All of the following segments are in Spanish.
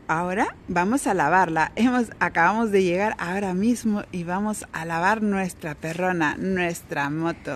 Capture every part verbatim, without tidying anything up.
Ahora vamos a lavarla. Hemos, acabamos de llegar ahora mismo y vamos a lavar nuestra perrona, nuestra moto.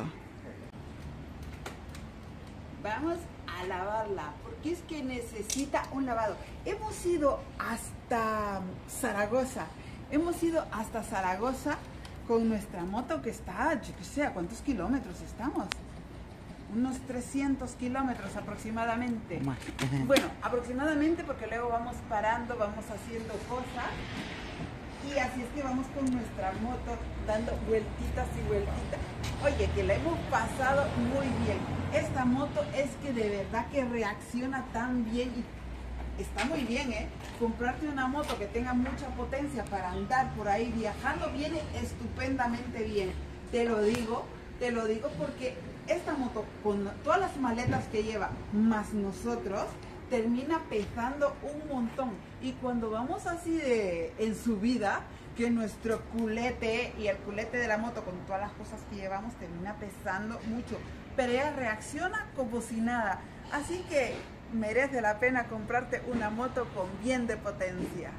Vamos a lavarla porque es que necesita un lavado. Hemos ido hasta Zaragoza. Hemos ido hasta Zaragoza con nuestra moto que está, yo qué sé, ¿a cuántos kilómetros estamos? Unos trescientos kilómetros aproximadamente. Bueno, aproximadamente porque luego vamos parando, vamos haciendo cosas. Y así es que vamos con nuestra moto dando vueltitas y vueltitas. Oye, que la hemos pasado muy bien. Esta moto es que de verdad que reacciona tan bien y está muy bien, ¿eh? Comprarte una moto que tenga mucha potencia para andar por ahí viajando viene estupendamente bien. Te lo digo, te lo digo porque esta moto con todas las maletas que lleva más nosotros termina pesando un montón. Y cuando vamos así de en subida, que nuestro culete y el culete de la moto con todas las cosas que llevamos termina pesando mucho, pero ella reacciona como si nada. Así que merece la pena comprarte una moto con bien de potencia.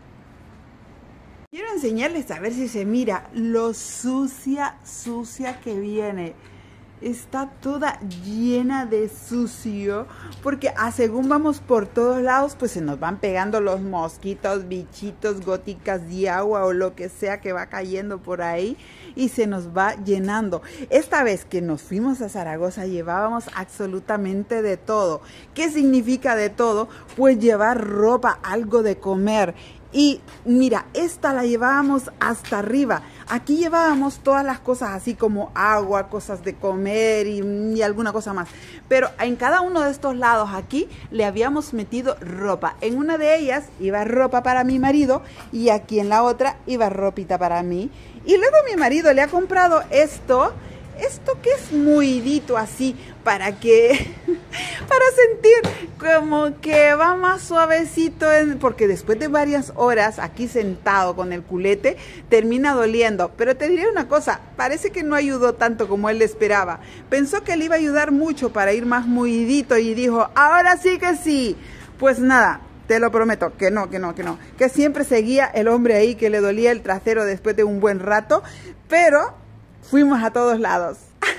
Quiero enseñarles a ver si se mira lo sucia, sucia que viene. Está toda llena de sucio, porque a según vamos por todos lados, pues se nos van pegando los mosquitos, bichitos, goticas de agua o lo que sea que va cayendo por ahí y se nos va llenando. Esta vez que nos fuimos a Zaragoza llevábamos absolutamente de todo. ¿Qué significa de todo? Pues llevar ropa, algo de comer. Y mira, esta la llevábamos hasta arriba. Aquí llevábamos todas las cosas así como agua, cosas de comer y, y alguna cosa más. Pero en cada uno de estos lados aquí le habíamos metido ropa. En una de ellas iba ropa para mi marido y aquí en la otra iba ropita para mí. Y luego mi marido le ha comprado esto, esto que es muidito así para que... para sentir como que va más suavecito, en, porque después de varias horas aquí sentado con el culete termina doliendo. Pero te diré una cosa, parece que no ayudó tanto como él esperaba. Pensó que le iba a ayudar mucho para ir más muidito y dijo, ahora sí que sí. Pues nada, te lo prometo, que no, que no, que no. Que siempre seguía el hombre ahí que le dolía el trasero después de un buen rato, pero fuimos a todos lados.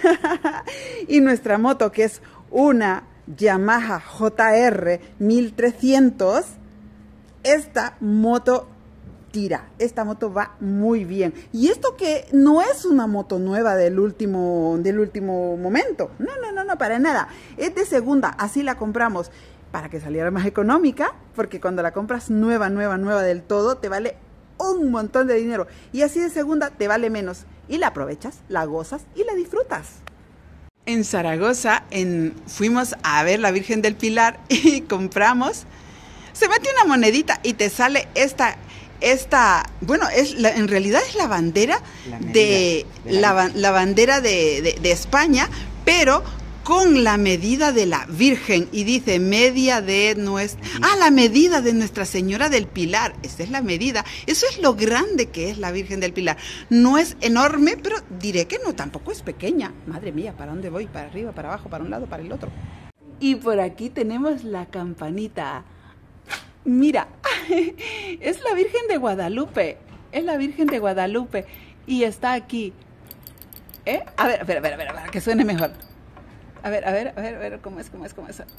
Y nuestra moto, que es una Yamaha J R mil trescientos, esta moto tira, esta moto va muy bien. Y esto que no es una moto nueva del último, del último momento, no, no, no, no, para nada, es de segunda, así la compramos, para que saliera más económica, porque cuando la compras nueva, nueva, nueva del todo, te vale un montón de dinero, y así de segunda te vale menos, y la aprovechas, la gozas y la disfrutas. En Zaragoza en, fuimos a ver la Virgen del Pilar y compramos, se mete una monedita y te sale esta, esta bueno, es la, en realidad es la bandera la de, de la, la, la bandera de, de, de España, pero con la medida de la Virgen, y dice media de nuestra, ah, la medida de Nuestra Señora del Pilar, esa es la medida, eso es lo grande que es la Virgen del Pilar, no es enorme, pero diré que no, tampoco es pequeña, madre mía, ¿para dónde voy? ¿Para arriba, para abajo, para un lado, para el otro? Y por aquí tenemos la campanita, mira, es la Virgen de Guadalupe, es la Virgen de Guadalupe, y está aquí, ¿eh? A ver, a ver, a ver, a ver, para que suene mejor. A ver, a ver, a ver, a ver, ¿cómo es, cómo es, cómo es?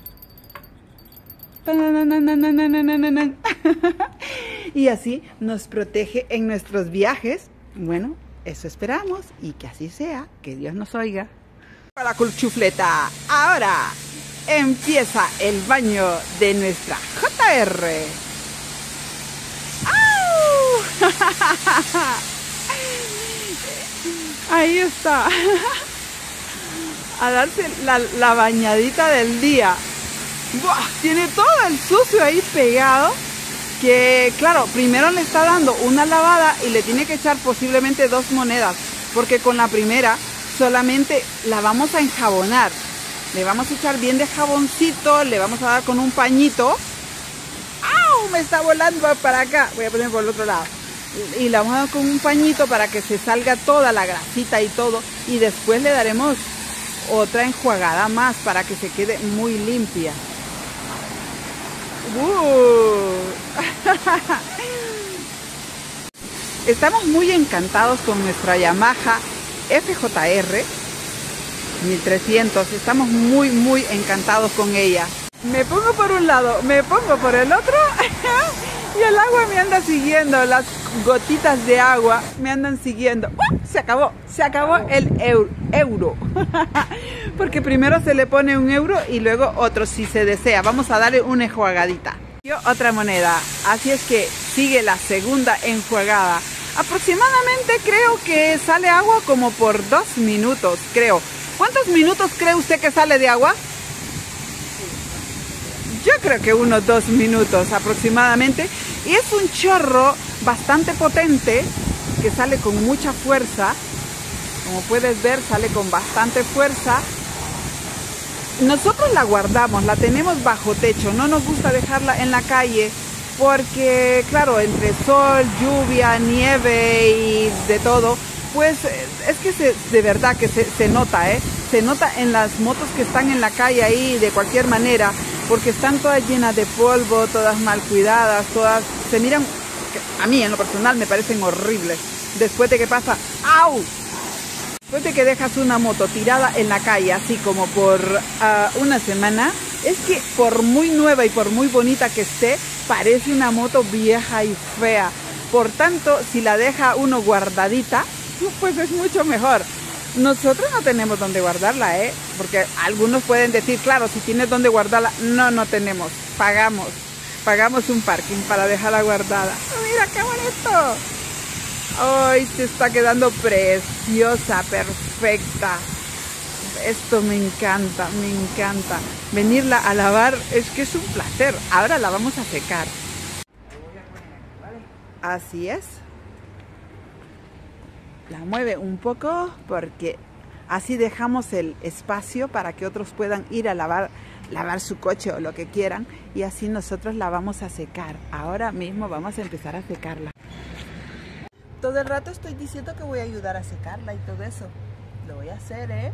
Y así nos protege en nuestros viajes. Bueno, eso esperamos y que así sea, que Dios nos oiga. Para la cuchufleta, ahora empieza el baño de nuestra J R. ¡Au! Ahí está. A darse la, la bañadita del día. ¡Buah! Tiene todo el sucio ahí pegado, que claro, primero le está dando una lavada y le tiene que echar posiblemente dos monedas, porque con la primera solamente la vamos a enjabonar, le vamos a echar bien de jaboncito, le vamos a dar con un pañito. ¡Au! Me está volando para acá, voy a poner por el otro lado, y la vamos a dar con un pañito para que se salga toda la grasita y todo, y después le daremos otra enjuagada más para que se quede muy limpia. Uh. Estamos muy encantados con nuestra Yamaha F J R mil trescientos. Estamos muy, muy encantados con ella. Me pongo por un lado, me pongo por el otro y el agua me anda siguiendo. Las gotitas de agua me andan siguiendo. ¡Uh! Se acabó, se acabó el euro. euro. Porque primero se le pone un euro y luego otro si se desea. Vamos a darle una enjuagadita. Yo otra moneda. Así es que sigue la segunda enjuagada. Aproximadamente creo que sale agua como por dos minutos, creo. ¿Cuántos minutos cree usted que sale de agua? Yo creo que unos dos minutos aproximadamente. Y es un chorro bastante potente que sale con mucha fuerza. Como puedes ver, sale con bastante fuerza. Nosotros la guardamos, la tenemos bajo techo. No nos gusta dejarla en la calle porque, claro, entre sol, lluvia, nieve y de todo, pues es que se, de verdad que se, se nota, ¿eh? Se nota en las motos que están en la calle ahí de cualquier manera, porque están todas llenas de polvo, todas mal cuidadas, todas se miran, a mí en lo personal me parecen horribles. Después de que pasa, ¡au! Después de que dejas una moto tirada en la calle, así como por uh, una semana, es que por muy nueva y por muy bonita que esté, parece una moto vieja y fea. Por tanto, si la deja uno guardadita, pues es mucho mejor. Nosotros no tenemos dónde guardarla, ¿eh? Porque algunos pueden decir, claro, si tienes dónde guardarla. No, no tenemos. Pagamos. Pagamos un parking para dejarla guardada. ¡Mira qué bonito! ¡Ay, se está quedando preciosa, perfecta! Esto me encanta, me encanta. Venirla a lavar es que es un placer. Ahora la vamos a secar. Así es. La mueve un poco porque así dejamos el espacio para que otros puedan ir a lavar, lavar su coche o lo que quieran. Y así nosotros la vamos a secar. Ahora mismo vamos a empezar a secarla. Todo el rato estoy diciendo que voy a ayudar a secarla y todo eso. Lo voy a hacer, ¿eh?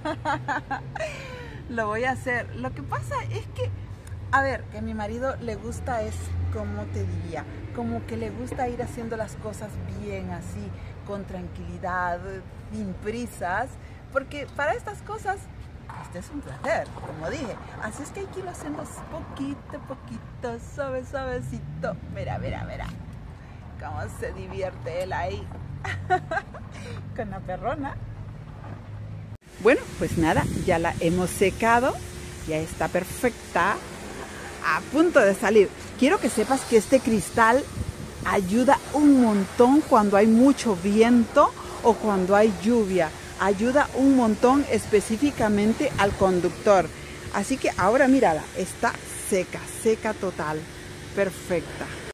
Lo voy a hacer. Lo que pasa es que, a ver, que a mi marido le gusta es, como te diría, como que le gusta ir haciendo las cosas bien así, con tranquilidad, sin prisas, porque para estas cosas, este es un placer, como dije. Así es que hay que irlo haciendo poquito, poquito, suave, suavecito. Mira, mira, mira. Cómo se divierte él ahí con la perrona. Bueno, pues nada, ya la hemos secado, ya está perfecta, a punto de salir. Quiero que sepas que este cristal ayuda un montón cuando hay mucho viento o cuando hay lluvia. Ayuda un montón específicamente al conductor. Así que ahora mírala, está seca, seca total, perfecta.